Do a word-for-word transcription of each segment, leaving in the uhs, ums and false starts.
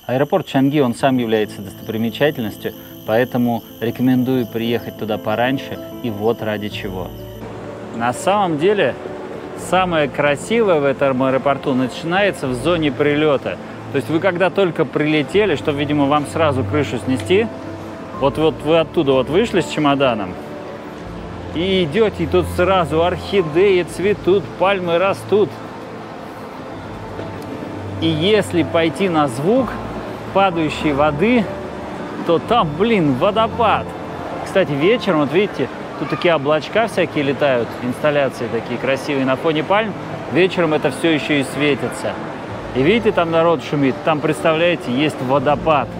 Аэропорт Чанги, он сам является достопримечательностью, поэтому рекомендую приехать туда пораньше, и вот ради чего. На самом деле, самое красивое в этом аэропорту начинается в зоне прилета. То есть вы когда только прилетели, чтобы, видимо, вам сразу крышу снести, вот, вот вы оттуда вот вышли с чемоданом, и идете, и тут сразу орхидеи цветут, пальмы растут. И если пойти на звук падающей воды, то там, блин, водопад. Кстати, вечером, вот видите, тут такие облачка всякие летают, инсталляции такие красивые на фоне пальм. Вечером это все еще и светится. И видите, там народ шумит. Там, представляете, есть водопад.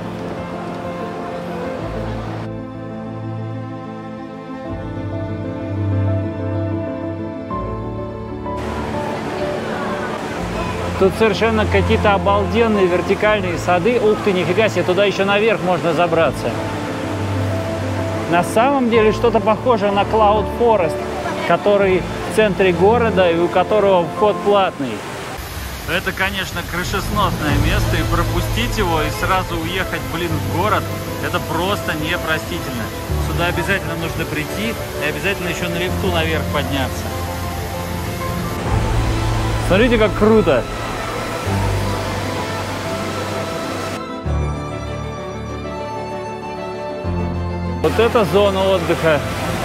Тут совершенно какие-то обалденные вертикальные сады. Ух ты, нифига себе, туда еще наверх можно забраться. На самом деле что-то похожее на Cloud Forest, который в центре города и у которого вход платный. Это, конечно, крышесносное место, и пропустить его и сразу уехать, блин, в город, это просто непростительно. Сюда обязательно нужно прийти и обязательно еще на лифту наверх подняться. Смотрите, как круто! Вот это зона отдыха.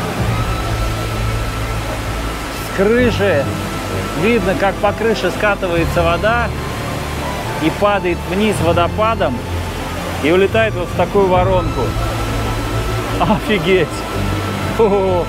С крыши видно, как по крыше скатывается вода и падает вниз водопадом и улетает вот в такую воронку. Офигеть! Фу.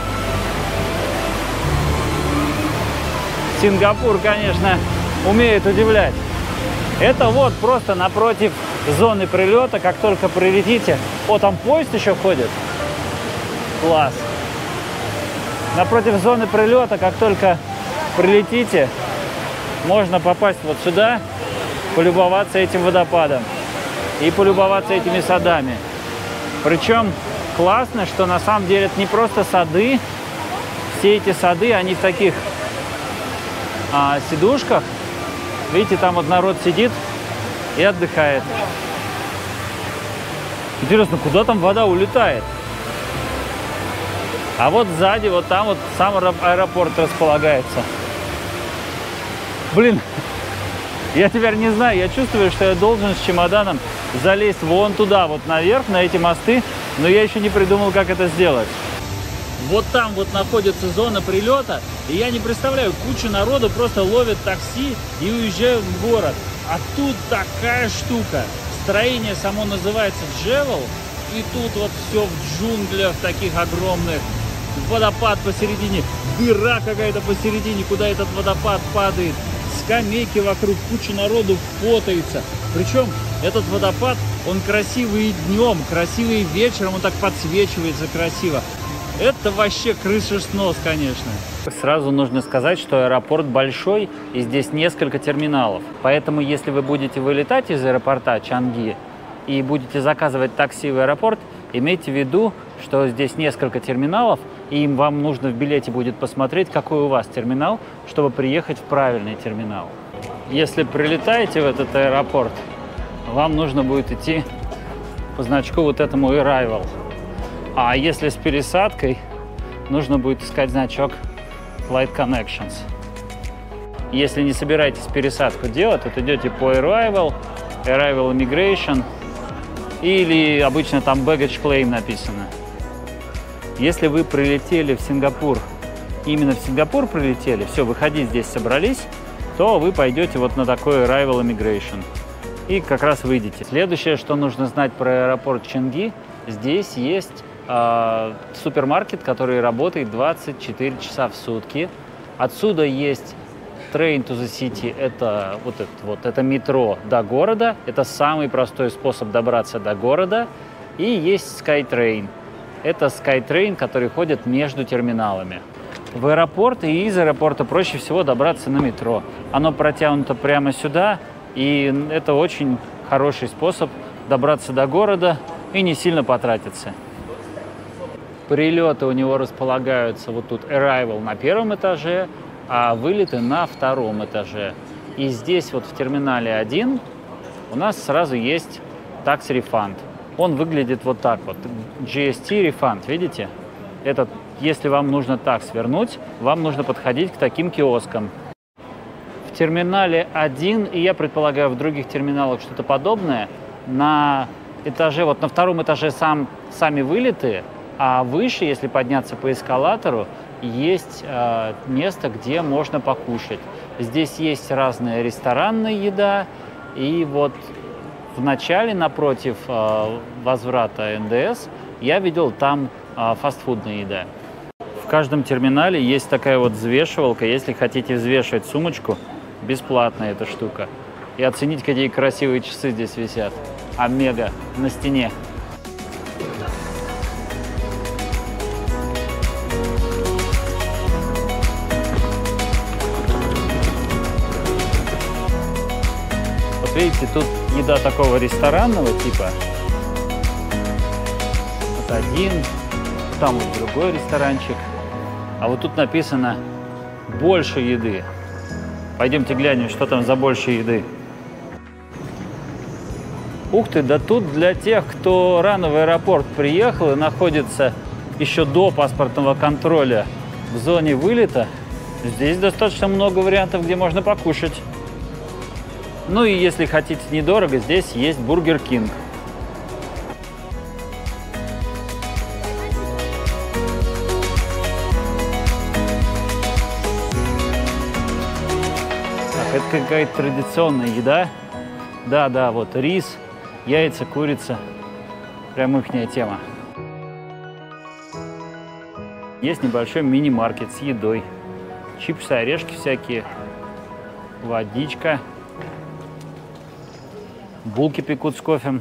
Сингапур, конечно, умеет удивлять. Это вот просто напротив зоны прилета, как только прилетите. О, там поезд еще ходит. Класс. Напротив зоны прилета, как только прилетите, можно попасть вот сюда, полюбоваться этим водопадом и полюбоваться этими садами. Причем классно, что на самом деле это не просто сады. Все эти сады, они в таких а, сидушках. Видите, там вот народ сидит и отдыхает. Интересно, куда там вода улетает? А вот сзади, вот там вот сам аэропорт располагается. Блин, я теперь не знаю, я чувствую, что я должен с чемоданом залезть вон туда, вот наверх, на эти мосты, но я еще не придумал, как это сделать. Вот там вот находится зона прилета, и я не представляю, куча народу просто ловит такси и уезжают в город. А тут такая штука. Строение само называется Джевел, и тут вот все в джунглях таких огромных. Водопад посередине, дыра какая-то посередине, куда этот водопад падает. Скамейки вокруг, куча народу фотается. Причем этот водопад, он красивый и днем, красивый и вечером, он так подсвечивается красиво. Это вообще крышеснос, конечно. Сразу нужно сказать, что аэропорт большой, и здесь несколько терминалов. Поэтому, если вы будете вылетать из аэропорта Чанги и будете заказывать такси в аэропорт, имейте в виду, что здесь несколько терминалов, и им вам нужно в билете будет посмотреть, какой у вас терминал, чтобы приехать в правильный терминал. Если прилетаете в этот аэропорт, вам нужно будет идти по значку вот этому Arrival. А если с пересадкой, нужно будет искать значок Flight Connections. Если не собираетесь пересадку делать, то идете по Arrival, Arrival Immigration, или обычно там Baggage Claim написано. Если вы прилетели в Сингапур, именно в Сингапур прилетели, все, выходить здесь собрались, то вы пойдете вот на такой Arrival Immigration и как раз выйдете. Следующее, что нужно знать про аэропорт Чанги, здесь есть э, супермаркет, который работает двадцать четыре часа в сутки. Отсюда есть Train to the City, это вот это, вот это метро до города, это самый простой способ добраться до города. И есть SkyTrain. Это SkyTrain, который ходит между терминалами. В аэропорт и из аэропорта проще всего добраться на метро. Оно протянуто прямо сюда, и это очень хороший способ добраться до города и не сильно потратиться. Прилеты у него располагаются вот тут Arrival на первом этаже, а вылеты на втором этаже. И здесь вот в терминале один у нас сразу есть Tax Refund. Он выглядит вот так вот. джи эс ти Refund, видите? Это, если вам нужно такс вернуть, вам нужно подходить к таким киоскам. В терминале один, и я предполагаю, в других терминалах что-то подобное, на этаже, вот на втором этаже сам, сами вылеты, а выше, если подняться по эскалатору, есть э, место, где можно покушать. Здесь есть разная ресторанная еда, и вот в начале, напротив э, возврата эн дэ эс, я видел там э, фастфудная еда. В каждом терминале есть такая вот взвешивалка, если хотите взвешивать сумочку, бесплатная эта штука. И оценить, какие красивые часы здесь висят. Омега на стене. Вот видите, тут еда такого ресторанного типа. Вот один, там вот другой ресторанчик. А вот тут написано «больше еды». Пойдемте глянем, что там за больше еды. Ух ты, да тут для тех, кто рано в аэропорт приехал и находится еще до паспортного контроля в зоне вылета, здесь достаточно много вариантов, где можно покушать. Ну и если хотите недорого, здесь есть Бургер Кинг. Это какая-то традиционная еда. Да, да, вот рис, яйца, курица. Прям ихняя тема. Есть небольшой мини-маркет с едой. Чипсы, орешки всякие. Водичка. Булки пекут с кофе.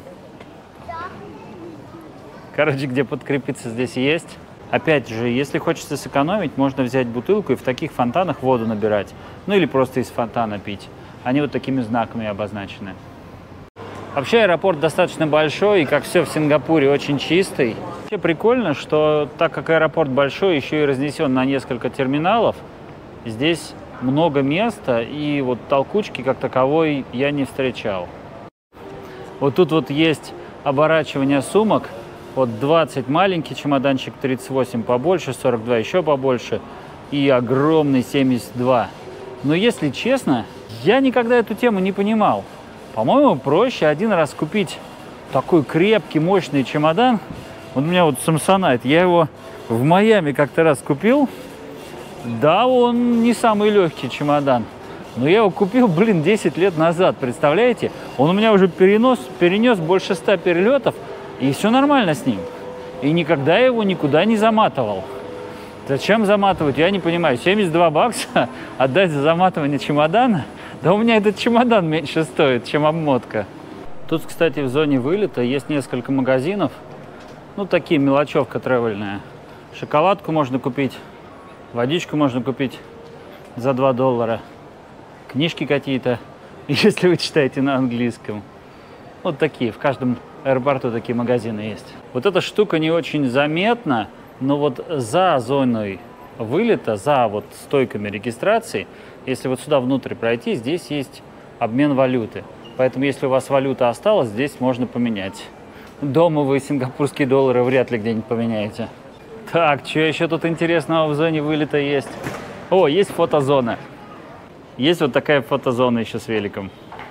Короче, где подкрепиться здесь есть. Опять же, если хочется сэкономить, можно взять бутылку и в таких фонтанах воду набирать. Ну или просто из фонтана пить. Они вот такими знаками обозначены. Вообще аэропорт достаточно большой, и как все в Сингапуре, очень чистый. Вообще прикольно, что так как аэропорт большой, еще и разнесен на несколько терминалов, здесь много места, и вот толкучки как таковой я не встречал. Вот тут вот есть оборачивание сумок. Вот двадцать маленький чемоданчик, тридцать восемь побольше, сорок два еще побольше и огромный семьдесят два. Но если честно, я никогда эту тему не понимал. По-моему, проще один раз купить такой крепкий, мощный чемодан. Вот у меня вот Samsonite, я его в Майами как-то раз купил. Да, он не самый легкий чемодан, но я его купил, блин, десять лет назад, представляете? Он у меня уже перенес, перенес больше ста перелетов. И все нормально с ним. И никогда его никуда не заматывал. Зачем заматывать, я не понимаю. семьдесят два бакса отдать за заматывание чемодана? Да у меня этот чемодан меньше стоит, чем обмотка. Тут, кстати, в зоне вылета есть несколько магазинов. Ну, такие, мелочевка тревельная. Шоколадку можно купить, водичку можно купить за два доллара. Книжки какие-то, если вы читаете на английском. Вот такие, в каждом аэропорту такие магазины есть. Вот эта штука не очень заметна, но вот за зоной вылета, за вот стойками регистрации, если вот сюда внутрь пройти, здесь есть обмен валюты. Поэтому если у вас валюта осталась, здесь можно поменять. Дома вы сингапурские доллары вряд ли где-нибудь поменяете. Так, что еще тут интересного в зоне вылета есть? О, есть фотозона. Есть вот такая фотозона еще с великом.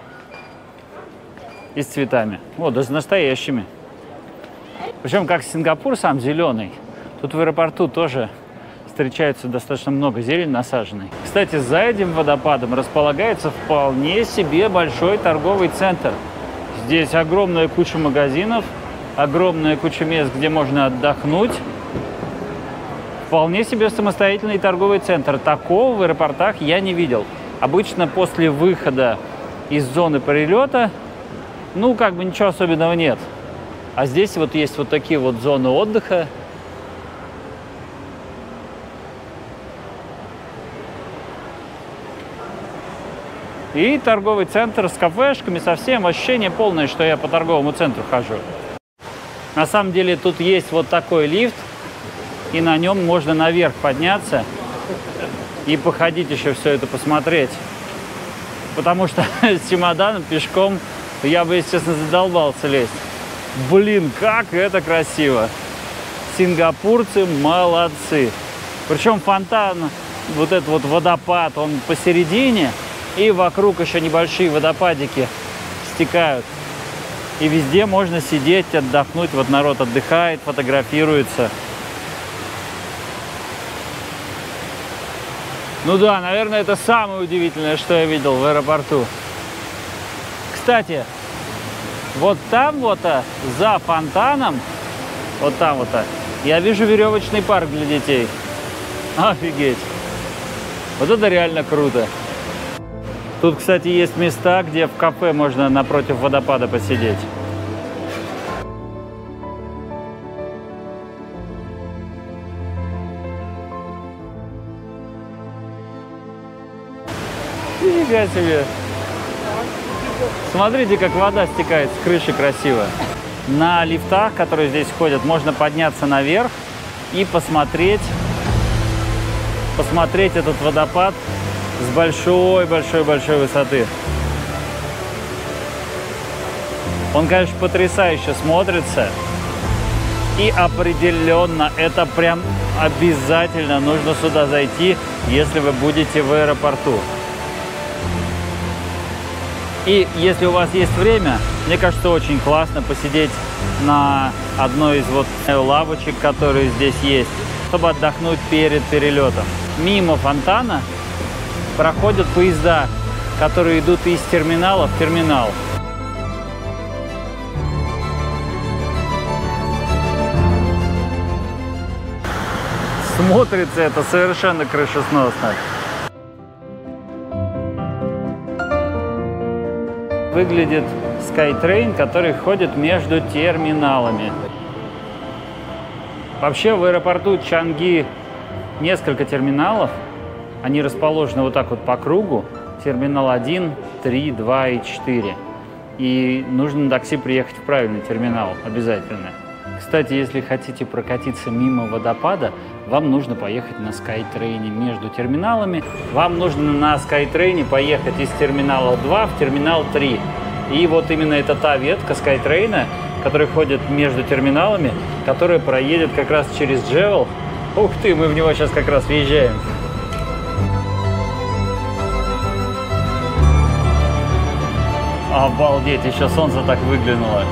И с цветами. Вот, даже настоящими. Причем, как Сингапур сам зеленый, тут в аэропорту тоже встречается достаточно много зелени насаженной. Кстати, за этим водопадом располагается вполне себе большой торговый центр. Здесь огромная куча магазинов, огромная куча мест, где можно отдохнуть. Вполне себе самостоятельный торговый центр. Такого в аэропортах я не видел. Обычно после выхода из зоны прилета, ну, как бы ничего особенного нет. А здесь вот есть вот такие вот зоны отдыха. И торговый центр с кафешками, совсем ощущение полное, что я по торговому центру хожу. На самом деле тут есть вот такой лифт, и на нем можно наверх подняться и походить еще все это посмотреть. Потому что с чемоданом пешком то я бы, если честно, задолбался лезть. Блин, как это красиво! Сингапурцы молодцы! Причем фонтан, вот этот вот водопад, он посередине, и вокруг еще небольшие водопадики стекают. И везде можно сидеть, отдохнуть. Вот народ отдыхает, фотографируется. Ну да, наверное, это самое удивительное, что я видел в аэропорту. Кстати, вот там вот, за фонтаном, вот там вот, я вижу веревочный парк для детей. Офигеть! Вот это реально круто. Тут, кстати, есть места, где в кафе можно напротив водопада посидеть. Нифига себе! Смотрите, как вода стекает с крыши красиво. На лифтах, которые здесь ходят, можно подняться наверх и посмотреть, посмотреть этот водопад с большой-большой-большой высоты. Он, конечно, потрясающе смотрится. И определенно это прям обязательно нужно сюда зайти, если вы будете в аэропорту. И если у вас есть время, мне кажется, очень классно посидеть на одной из вот лавочек, которые здесь есть, чтобы отдохнуть перед перелетом. Мимо фонтана проходят поезда, которые идут из терминала в терминал. Смотрится это совершенно крышесносно. Выглядит SkyTrain, который ходит между терминалами. Вообще в аэропорту Чанги несколько терминалов. Они расположены вот так вот по кругу. Терминал один, три, два и четыре. И нужно на такси приехать в правильный терминал обязательно. Кстати, если хотите прокатиться мимо водопада, вам нужно поехать на SkyTrain между терминалами. Вам нужно на SkyTrain поехать из терминала два в терминал три. И вот именно это та ветка SkyTrain, которая ходит между терминалами, которая проедет как раз через Джевел. Ух ты, мы в него сейчас как раз въезжаем. Обалдеть, еще солнце так выглянуло.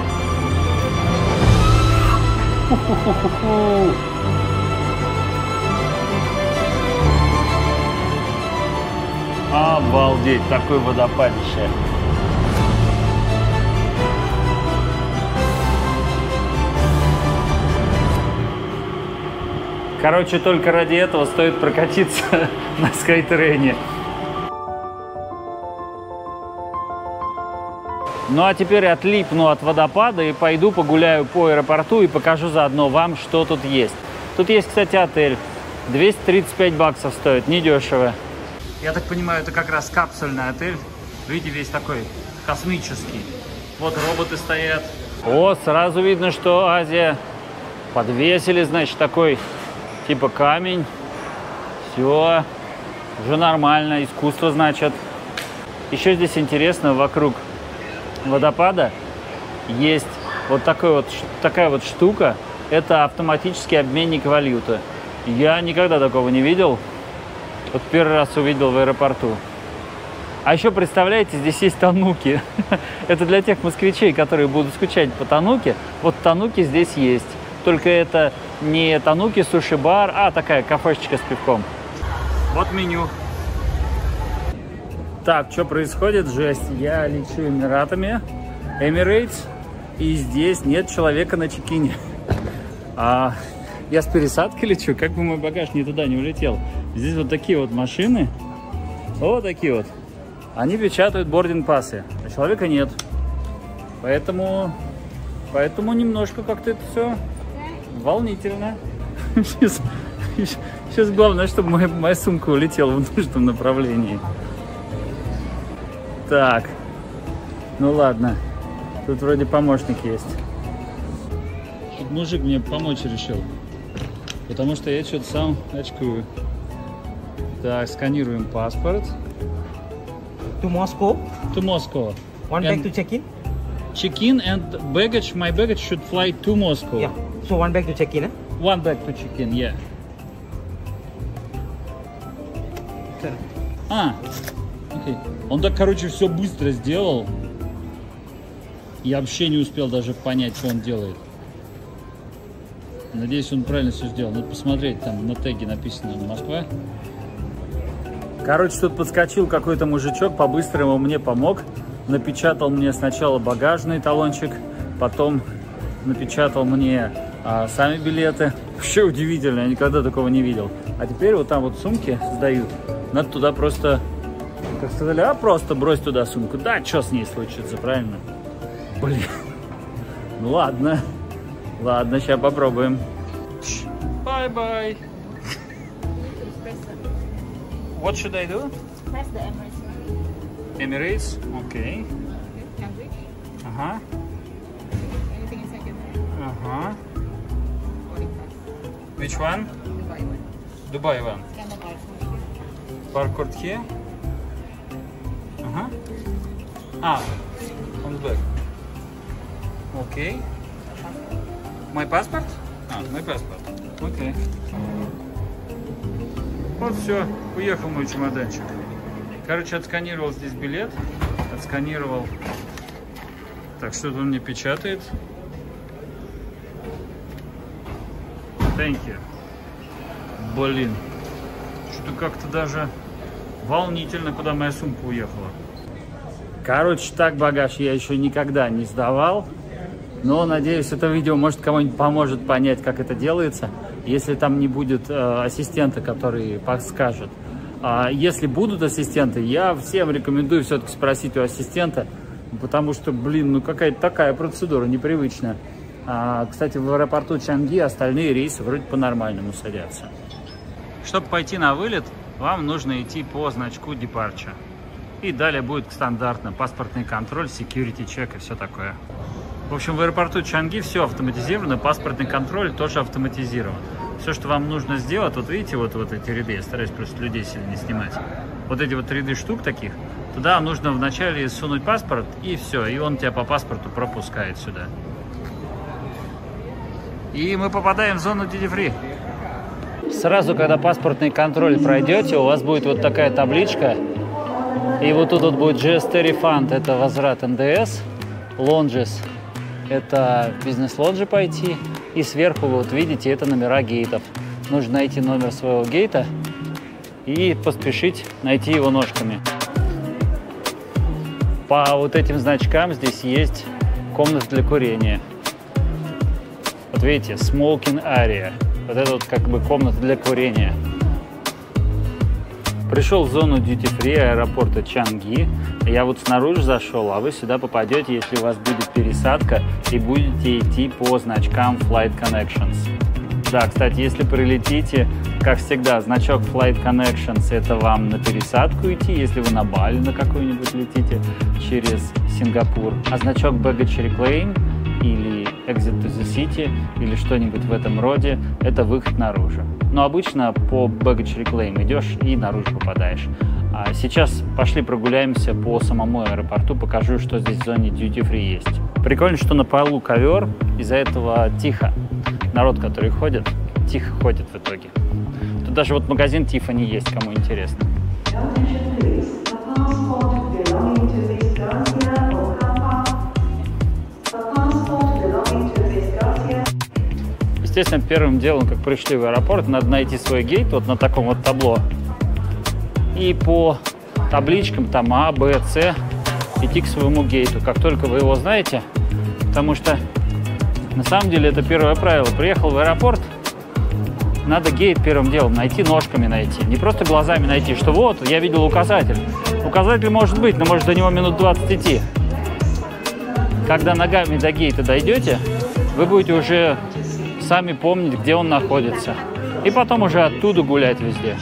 Обалдеть, такой водопадище. Короче, только ради этого стоит прокатиться на SkyTrain. Ну а теперь отлипну от водопада и пойду погуляю по аэропорту и покажу заодно вам, что тут есть. Тут есть, кстати, отель. двести тридцать пять баксов стоит, недешево. Я так понимаю, это как раз капсульный отель. Видите, весь такой космический. Вот роботы стоят. О, сразу видно, что Азия. Подвесили, значит, такой типа камень. Все, уже нормально. Искусство, значит. Еще здесь интересно, вокруг водопада есть вот, такой вот такая вот штука. Это автоматический обменник валюты. Я никогда такого не видел. Вот первый раз увидел в аэропорту. А еще, представляете, здесь есть тануки. Это для тех москвичей, которые будут скучать по тануке. Вот тануки здесь есть. Только это не тануки, суши-бар, а такая кафешечка с пивком. Вот меню. Так, что происходит? Жесть. Я лечу Эмиратами. Emirates. И здесь нет человека на чекине. А я с пересадки лечу, как бы мой багаж ни туда не улетел. Здесь вот такие вот машины. Вот такие вот. Они печатают бординг-пассы, а человека нет. Поэтому, поэтому немножко как-то это все волнительно. Сейчас, сейчас главное, чтобы моя, моя сумка улетела в нужном направлении. Так, ну ладно. Тут вроде помощник есть. Тут мужик мне помочь решил. Потому что я что-то сам очкую. Так, сканируем паспорт. To Moscow. To Moscow. One And bag to check in. check-in and baggage. My baggage should fly to Moscow. Yeah. So one bag to check in, eh? One bag to check-in, yeah. Sir. А, окей. Он так, короче, все быстро сделал. Я вообще не успел даже понять, что он делает. Надеюсь, он правильно все сделал. Надо посмотреть, там на теге написано Москва. Короче, тут подскочил какой-то мужичок, по-быстрому мне помог. Напечатал мне сначала багажный талончик, потом напечатал мне а, сами билеты. Вообще удивительно, я никогда такого не видел. А теперь вот там вот сумки сдают. Надо туда просто, как сказали, а просто брось туда сумку. Да, что с ней случится, правильно? Блин. Ну ладно. Ладно, сейчас попробуем. Bye-bye. What should I do? Press the Emirates. Emirates? Okay. Cambridge. Uh-huh. Anything inside your bag? Uh-huh. Boarding pass. Which one? Dubai one. Dubai one. Scan the barcode. Barcode here. Uh-huh. Ah, on the back. Okay. My passport? А, my passport. Окей. Вот все, уехал мой чемоданчик. Короче, отсканировал здесь билет. Отсканировал. Так, что-то он мне печатает. Thank you. Блин. Что-то как-то даже волнительно, куда моя сумка уехала. Короче, так багаж я еще никогда не сдавал. Но, надеюсь, это видео, может, кому-нибудь поможет понять, как это делается, если там не будет э, ассистента, который подскажет. А если будут ассистенты, я всем рекомендую все-таки спросить у ассистента, потому что, блин, ну какая-то такая процедура непривычная. А, кстати, в аэропорту Чанги остальные рейсы вроде по-нормальному садятся. Чтобы пойти на вылет, вам нужно идти по значку Departure. И далее будет стандартно паспортный контроль, security check и все такое. В общем, в аэропорту Чанги все автоматизировано, паспортный контроль тоже автоматизирован. Все, что вам нужно сделать, вот видите, вот, вот эти ряды, я стараюсь просто людей сильно не снимать. Вот эти вот ряды штук таких, туда нужно вначале сунуть паспорт, и все, и он тебя по паспорту пропускает сюда. И мы попадаем в зону Duty Free. Сразу, когда паспортный контроль пройдете, у вас будет вот такая табличка. И вот тут вот будет джи эс ти Refund, это возврат эн дэ эс, Lounges. Это бизнес-лоджи пойти. И сверху, вы вот видите, это номера гейтов. Нужно найти номер своего гейта и поспешить найти его ножками. По вот этим значкам здесь есть комната для курения. Вот видите, smoking area. Вот это вот как бы комната для курения. Пришел в зону Duty Free аэропорта Чанги. Я вот снаружи зашел, а вы сюда попадете, если у вас будет пересадка и будете идти по значкам Flight Connections. Да, кстати, если прилетите, как всегда, значок Flight Connections — это вам на пересадку идти, если вы на Бали на какой-нибудь летите через Сингапур. А значок Baggage Reclaim или Exit to the City или что-нибудь в этом роде — это выход наружу. Но обычно по Baggage Reclaim идешь и наружу попадаешь. А сейчас пошли прогуляемся по самому аэропорту, покажу, что здесь в зоне Duty Free есть. Прикольно, что на полу ковер, из-за этого тихо. Народ, который ходит, тихо ходит в итоге. Тут даже вот магазин Tiffany есть, кому интересно. Естественно, первым делом, как пришли в аэропорт, надо найти свой гейт вот на таком вот табло. И по табличкам там А, Б, С идти к своему гейту, как только вы его знаете. Потому что на самом деле это первое правило. Приехал в аэропорт, надо гейт первым делом найти, ножками найти. Не просто глазами найти, что вот, я видел указатель. Указатель может быть, но может до него минут двадцать идти. Когда ногами до гейта дойдете, вы будете уже сами помнить, где он находится. И потом уже оттуда гулять везде.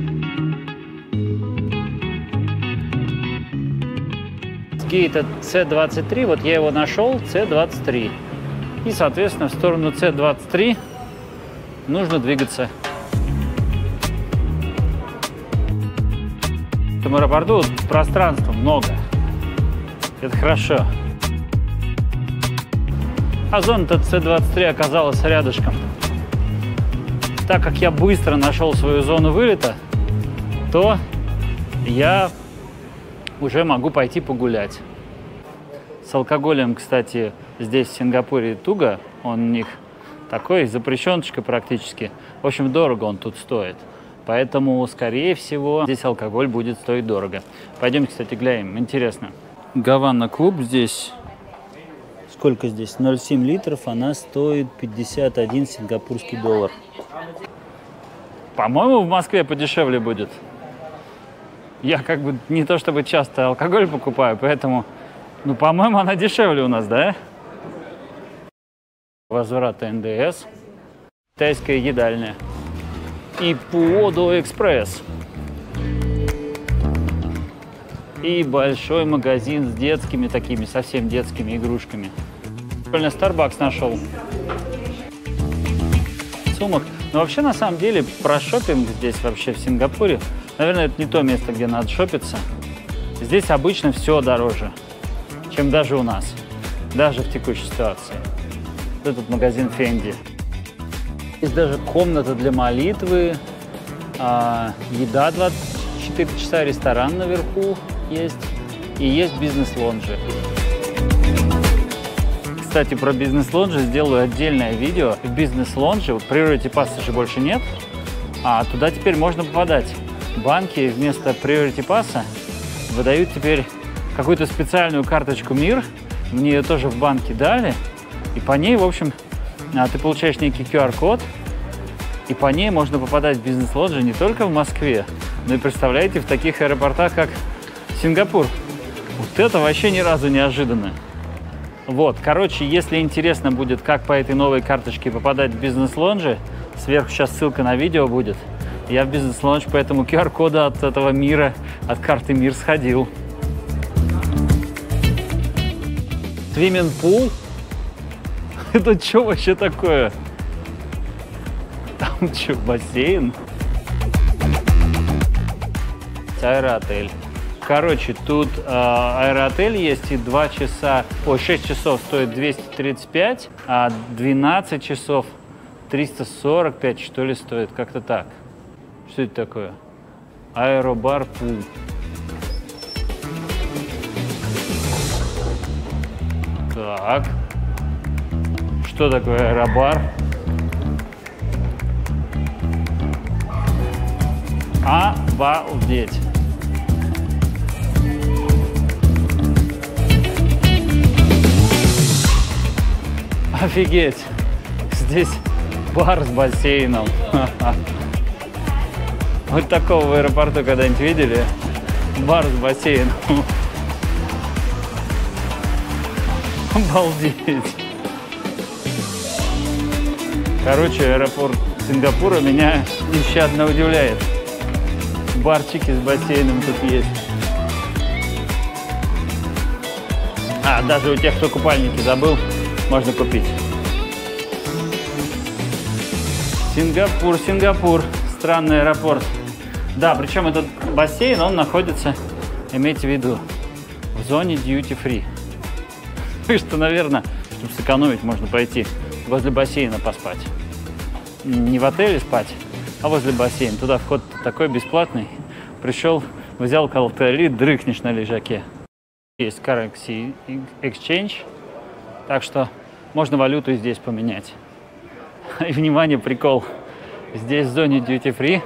Гейт С двадцать три, вот я его нашел, С двадцать три. И, соответственно, в сторону С двадцать три нужно двигаться. В этом аэропорту пространства много. Это хорошо. А зона-то С двадцать три оказалась рядышком. Так как я быстро нашел свою зону вылета, то я уже могу пойти погулять. С алкоголем, кстати, здесь в Сингапуре туго. Он у них такой, запрещеночка практически. В общем, дорого он тут стоит. Поэтому, скорее всего, здесь алкоголь будет стоить дорого. Пойдемте, кстати, глянем. Интересно. Гавана клуб здесь... Сколько здесь? ноль целых семь литров. Она стоит пятьдесят один сингапурский доллар. По-моему, в Москве подешевле будет. Я как бы не то чтобы часто алкоголь покупаю, поэтому... Ну, по-моему, она дешевле у нас, да? Возврат эн дэ эс. Китайская едальня. И Пуодо Экспресс. И большой магазин с детскими такими, совсем детскими игрушками. Прикольно, Starbucks нашел. Сумок. Но вообще, на самом деле, про шопинг здесь вообще в Сингапуре, наверное, это не то место, где надо шопиться. Здесь обычно все дороже, чем даже у нас. Даже в текущей ситуации. Этот магазин Фенди. Есть даже комната для молитвы, а, еда двадцать четыре часа, ресторан наверху есть, и есть бизнес-лонжи. Кстати, про бизнес-лонжи сделаю отдельное видео. В бизнес-лонжи, вот Priority Pass же больше нет, а туда теперь можно попадать. Банки вместо Priority Pass выдают теперь какую-то специальную карточку МИР, мне ее тоже в банке дали, и по ней, в общем, ты получаешь некий ку ар код, и по ней можно попадать в бизнес-лоджи не только в Москве, но и, представляете, в таких аэропортах, как Сингапур. Вот это вообще ни разу неожиданно. Вот, короче, если интересно будет, как по этой новой карточке попадать в бизнес-лоджи, сверху сейчас ссылка на видео будет. Я в бизнес-лондж по этому ку ар коду от этого мира, от карты МИР сходил. Свимминг-пул? Это что вообще такое? Там что, бассейн? Аэроотель. Короче, тут э, аэроотель есть, и два часа, ой, шесть часов стоит двести тридцать пять, а двенадцать часов триста сорок пять, что ли, стоит, как-то так. Что это такое? Аэробар пул. Так. Что такое аэробар? Обалдеть. Офигеть. Здесь бар с бассейном. Вот такого в аэропорту когда-нибудь видели? Бар с бассейном. Обалдеть. Короче, аэропорт Сингапура меня нещадно удивляет. Барчики с бассейном тут есть. А, даже у тех, кто купальники забыл, можно купить. Сингапур, Сингапур. Странный аэропорт. Да, причем этот бассейн, он находится, имейте в виду, в зоне duty free. Так что, наверное, чтобы сэкономить, можно пойти возле бассейна поспать. Не в отеле спать, а возле бассейна. Туда вход такой бесплатный. Пришел, взял колотали, дрыхнешь на лежаке. Есть currency exchange, так что можно валюту здесь поменять. И, внимание, прикол. Здесь в зоне duty free,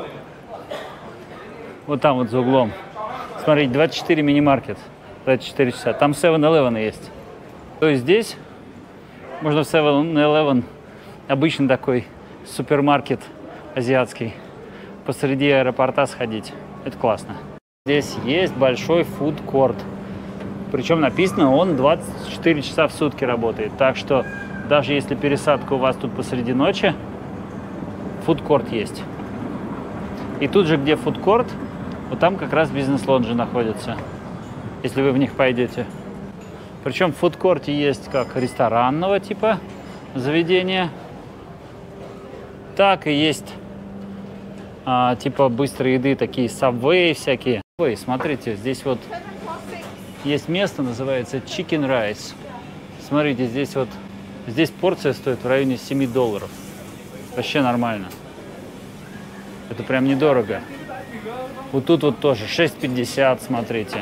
вот там вот за углом, смотрите, двадцать четыре мини-маркет, двадцать четыре часа. Там севен элевен есть. То есть здесь можно в севен элевен, обычный такой супермаркет азиатский, посреди аэропорта сходить. Это классно. Здесь есть большой фуд-корт. Причем написано, он двадцать четыре часа в сутки работает. Так что даже если пересадка у вас тут посреди ночи, фуд-корт есть. И тут же, где фуд-корт, вот там как раз бизнес-лоджи находятся, если вы в них пойдете. Причем в фуд-корте есть как ресторанного типа заведения, так и есть а, типа быстрой еды, такие Subway всякие. Ой, смотрите, здесь вот есть место, называется Chicken Rice. Смотрите, здесь вот Здесь порция стоит в районе семи долларов. Вообще нормально. Это прям недорого. Вот тут вот тоже шесть пятьдесят, смотрите.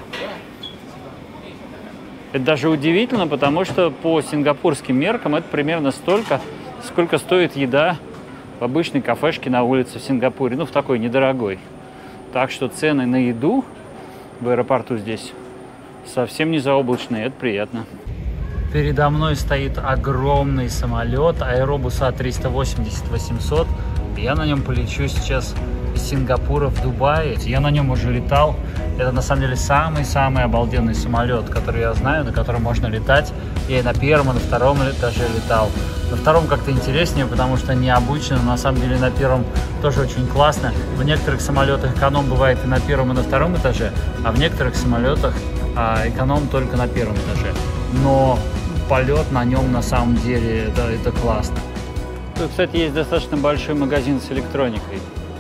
Это даже удивительно, потому что по сингапурским меркам это примерно столько, сколько стоит еда в обычной кафешке на улице в Сингапуре. Ну, в такой недорогой. Так что цены на еду в аэропорту здесь совсем не заоблачные. Это приятно. Передо мной стоит огромный самолет Airbus А триста восемьдесят восемьсот. Я на нем полечу сейчас из Сингапура в Дубай. Я на нем уже летал. Это на самом деле самый-самый обалденный самолет, который я знаю, на котором можно летать. Я и на первом, и на втором этаже летал. На втором как-то интереснее, потому что необычно. На самом деле на первом тоже очень классно. В некоторых самолетах эконом бывает и на первом, и на втором этаже, а в некоторых самолетах а, эконом только на первом этаже. Но полет на нем на самом деле, да, это классно. Тут, кстати, есть достаточно большой магазин с электроникой.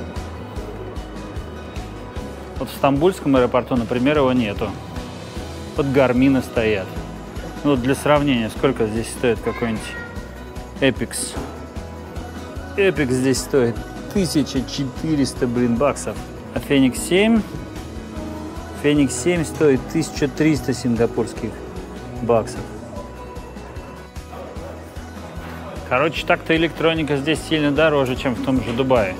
Вот в Стамбульском аэропорту, например, его нету. Вот Гармины стоят. Ну, вот для сравнения, сколько здесь стоит какой-нибудь Epix. Epix здесь стоит тысяча четыреста, блин, баксов. А Феникс семь? Феникс семь стоит тысяча триста сингапурских баксов. Короче, так-то электроника здесь сильно дороже, чем в том же Дубае.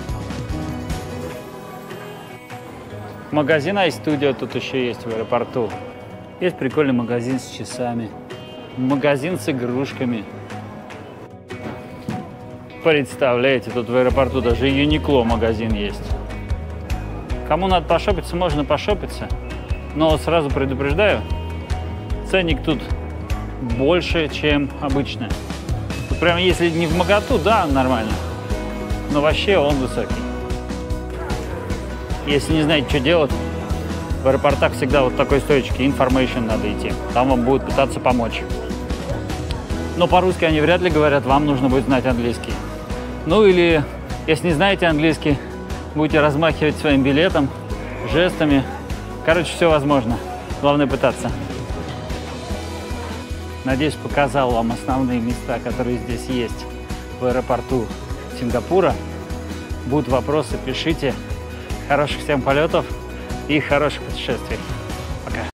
Магазин iStudio тут еще есть в аэропорту. Есть прикольный магазин с часами. Магазин с игрушками. Представляете, тут в аэропорту даже Uniqlo магазин есть. Кому надо пошопиться, можно пошопиться. Но сразу предупреждаю, ценник тут больше, чем обычно. Прям если не в моготу, да, нормально. Но вообще он высокий. Если не знаете, что делать, в аэропортах всегда вот такой стоечки information надо идти. Там вам будут пытаться помочь. Но по-русски они вряд ли говорят, вам нужно будет знать английский. Ну или, если не знаете английский, будете размахивать своим билетом, жестами. Короче, все возможно. Главное пытаться. Надеюсь, показал вам основные места, которые здесь есть в аэропорту Сингапура. Будут вопросы, пишите. Хороших всем полетов и хороших путешествий.